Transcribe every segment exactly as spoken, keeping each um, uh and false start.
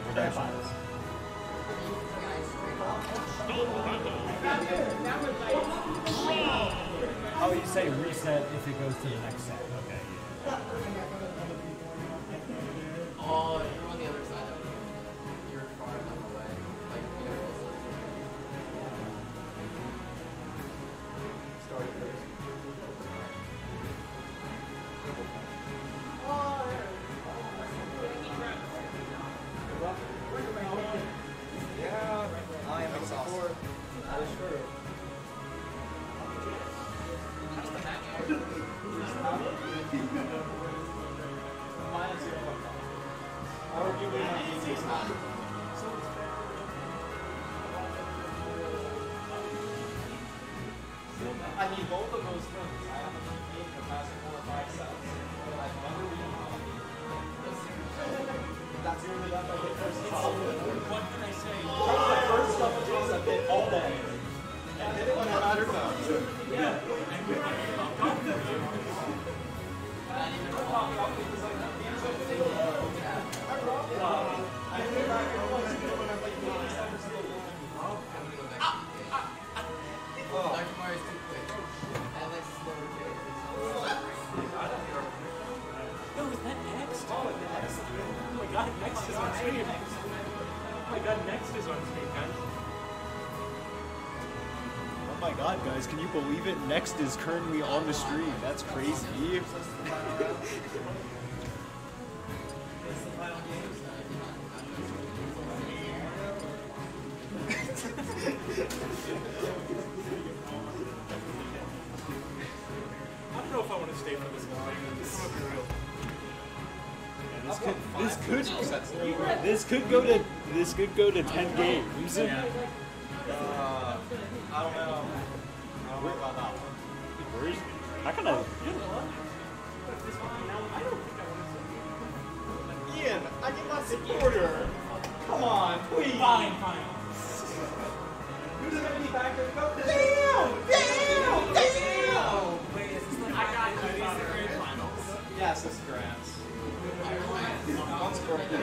Redemption is. Oh, you say reset if it goes to the next set. Okay. Oh, you're on the other side of it. You're far enough away. Like, you're Start it first. Yeah, I am exhausted. That is true. I need both of those things. I have a game for past four or five sets. I've never been on That's the only left I hit first. What can I say? My first stuff is I've hit all day. And hit it when it matters most. Yeah. Next is on screen. Oh my god, next is on screen, guys. Oh my god, guys, can you believe it? Next is currently on the stream. That's crazy. I don't know if I want to stay for this thing. This is be real. This could, this could, this could go to, this could go to ten games. Yeah. Uh, I don't know. I don't know about that one. Where is he? I kind of. Ian, I need my supporter. Come on, please. Fine, fine. Who's the mini factor? Go damn, damn, damn. Wait, is this the I got you. These are the grand finals. Yes, it's grants. One's broken.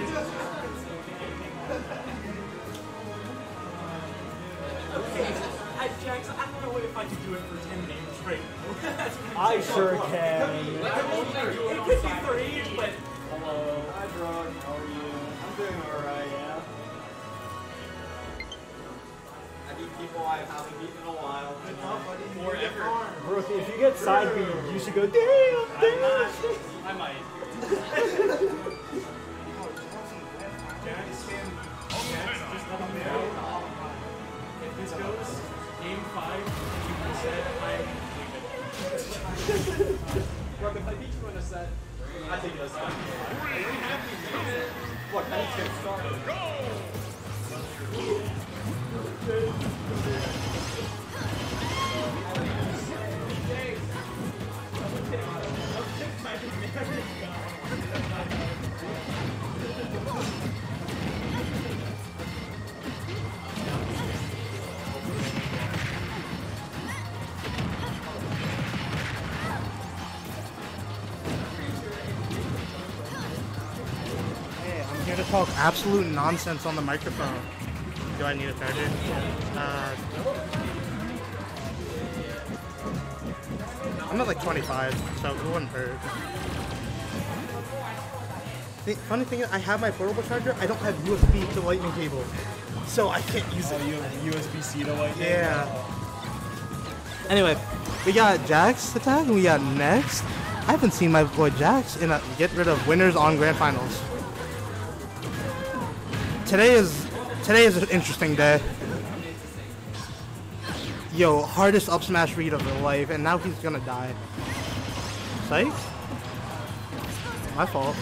I, Jax, I don't know if I can do it for ten names right now. I sure can. It could be three, but... Hello. Hi, Drug. How are you? I'm doing alright, yeah. I beat people I haven't beaten in a while. Forever. Brooke, if you get side beat, you should go, damn, damn. I might. Jax, Jax, just let me know. If this goes game five, you reset, I'm leaving. Look, if I beat you in a set, I think it's fine. Look, I need to get started. I'm here to talk absolute nonsense on the microphone. Do I need a charger? Uh, I'm at like twenty-five, so it wouldn't hurt. The funny thing is, I have my portable charger. I don't have U S B to lightning cable, so I can't use it. You have U S B C to lightning? Yeah. Anyway, we got Jax attack, and we got next. I haven't seen my boy Jax in a get rid of winners on grand finals. Today is today is an interesting day. Yo, hardest up smash read of his life, and now he's gonna die. Psych? My fault.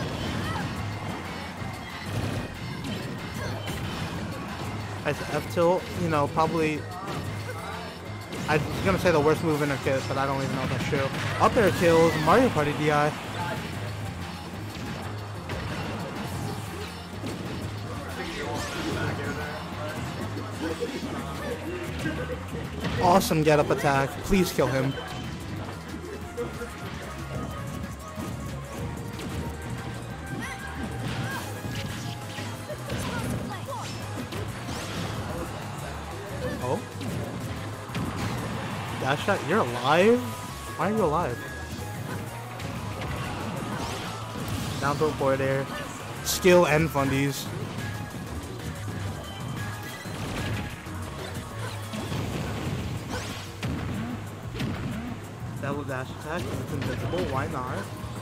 I F tilt, you know, probably. I was gonna say the worst move in a kit, but I don't even know if that's true. Up air kills, Mario Party D I. Awesome get up attack. Please kill him. Dash shot? You're alive? Why are you alive? Down throw forward air. Skill and fundies. Double dash attack. It's invincible. Why not?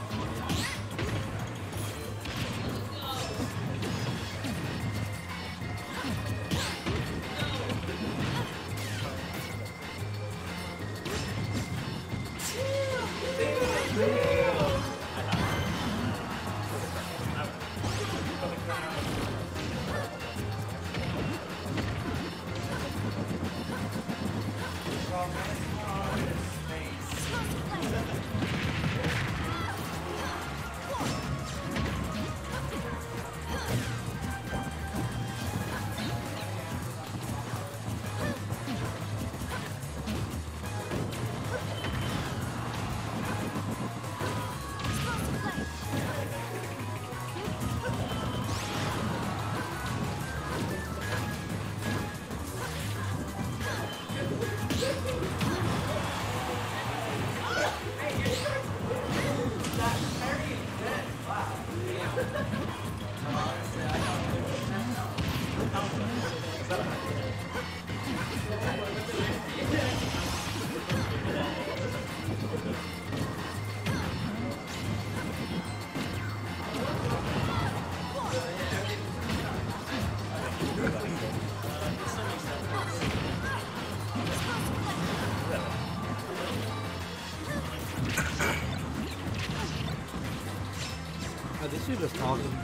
Oh, this dude just talking.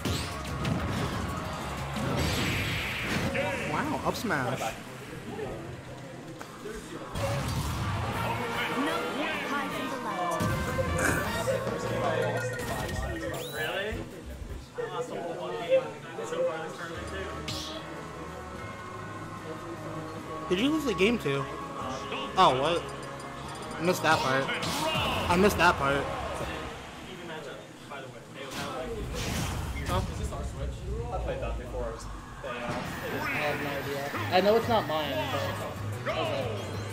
Wow, up smash. No, high from the left. Really? I lost a whole one game so far this tournament too. Did you lose the game too? Oh, what? I missed that part. I missed that part. Even matchup, by the way. Huh? Is this our Switch? I played that before. It was, they, uh, I have no idea. I know it's not mine, but okay.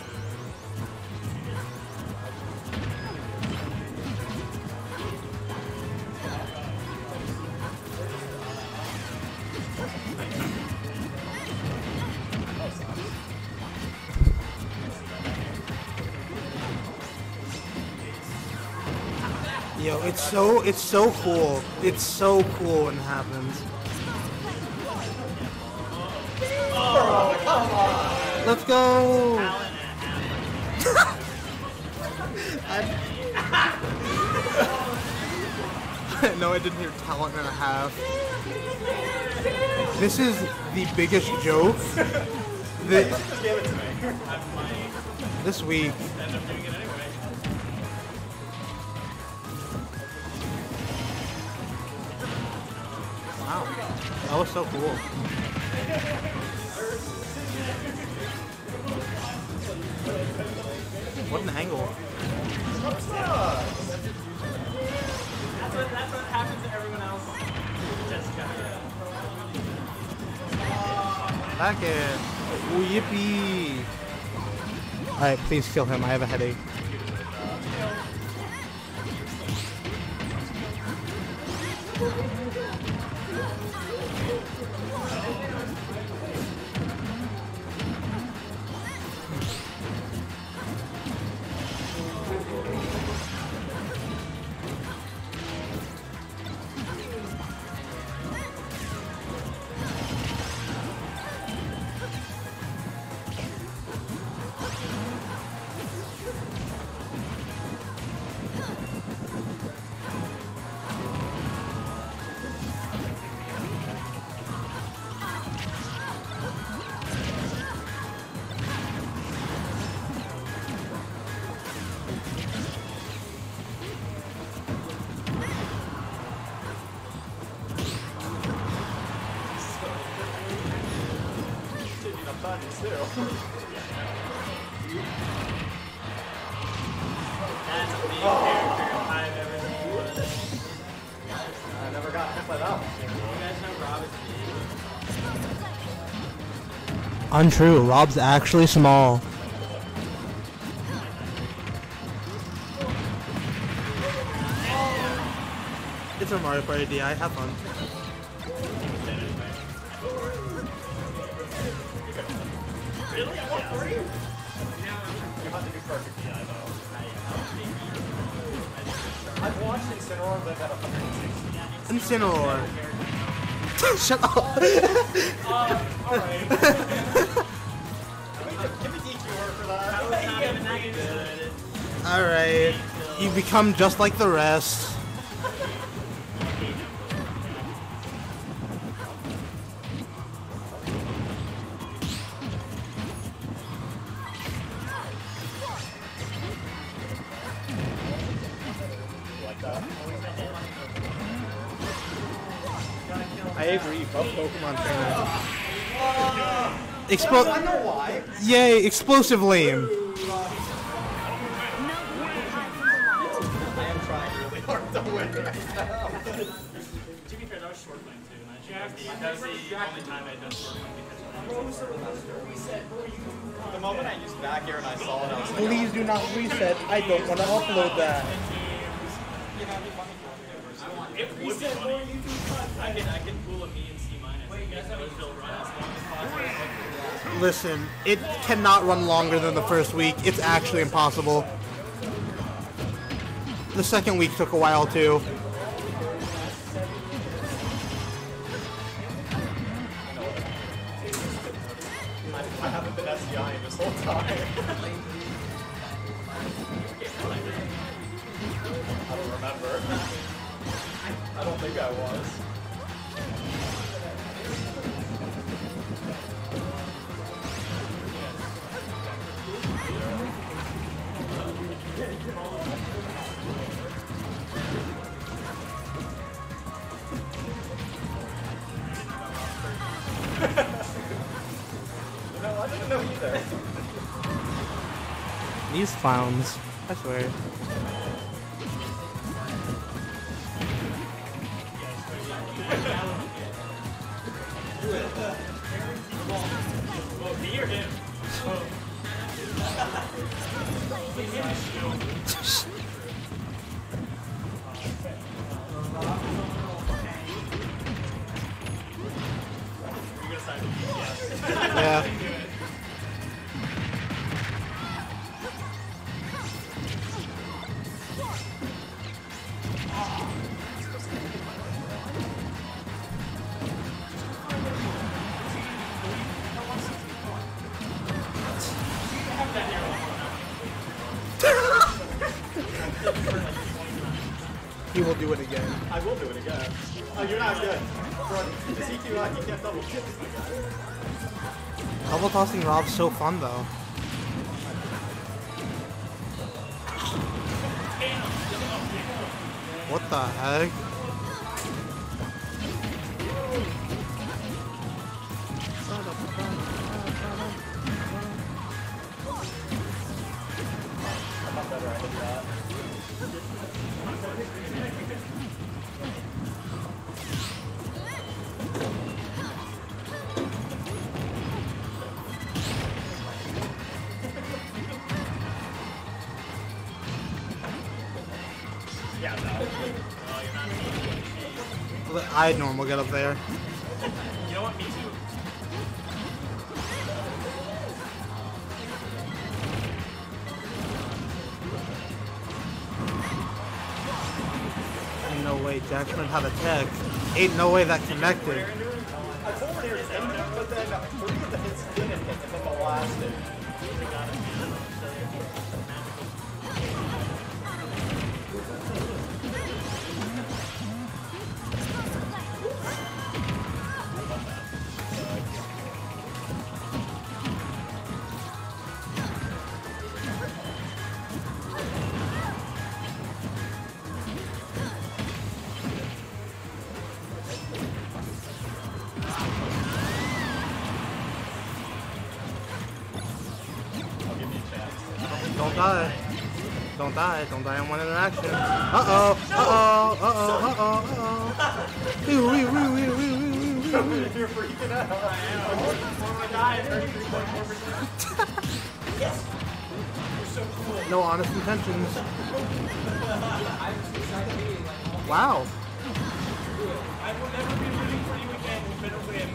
Yo, it's so it's so cool. It's so cool when it happens. Let's go! No, I didn't hear talent and a half. This is the biggest joke that just give it to me. this week. End up doing it anyway. Wow, that was so cool. What an angle. That's what, that's what happens to everyone else. Jessica. Back it. Ooh, yippee. Alright, please kill him. I have a headache. Buttons too. That's a big character I've ever seen. I never got hit by that one. You guys know Rob is big. Untrue. Rob's actually small. Super Mario Party D I. Have fun. Really? I want three? You have to be perfect D I though. I've watched Incineroar live at one hundred sixty. Incineroar. Shut up. Uh, alright. Give me D Q R for that. Alright. You become just like the rest. I agree. Fuck Pokemon trainer. Explo- I know why. Yay, explosive lane. No way. Hide from the light. I am trying really hard to win right now. To be fair, that was short lane too. And I that was the, that was the only time I'd done short lane because The moment I used back air and I saw it, I was like, Please do not reset. I don't want to upload that. it would be funny. I can, I can pull a me and C minus and make those build run as long as possible. Listen, it cannot run longer than the first week. It's actually impossible. The second week took a while too. I haven't been S C I in this whole time. I don't remember. I don't think I was. No, I didn't know either. These clowns, I swear. Well, me or him? You're gonna side with me, yes. Yeah. He will do it again. I will do it again. Oh, you're not good. Bro, the C Q lock, you can't double shift. Double tossing Rob's so fun though. What the heck? I'm not better at that. Yeah, no. I had normal get up there. You know what? Me too. Ain't no way Jackson had a tech. Ain't no way that connected. I forward air hit, but then three of the hits didn't hit, and then the last did. Don't die. Don't die. Don't die in one interaction. Uh-oh. Uh-oh. Uh-oh. Uh-oh. Uh-oh. Wee, wee, wee, wee, wee, wee, wee. You're freaking out. No honest intentions. Wow. I will never be rooting for you again. You better win.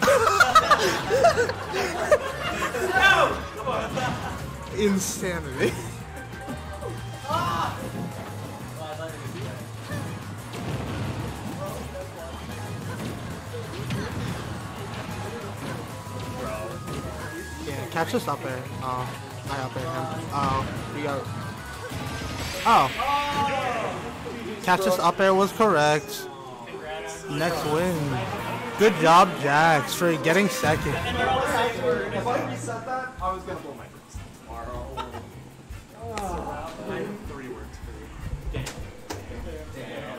No! Come on. Insanity. Yeah, catch this up air. Oh, I up air him. Oh, we got. Oh. Catch this up air was correct. Next win. Good job, Jax, for getting second. If I reset that, I was gonna blow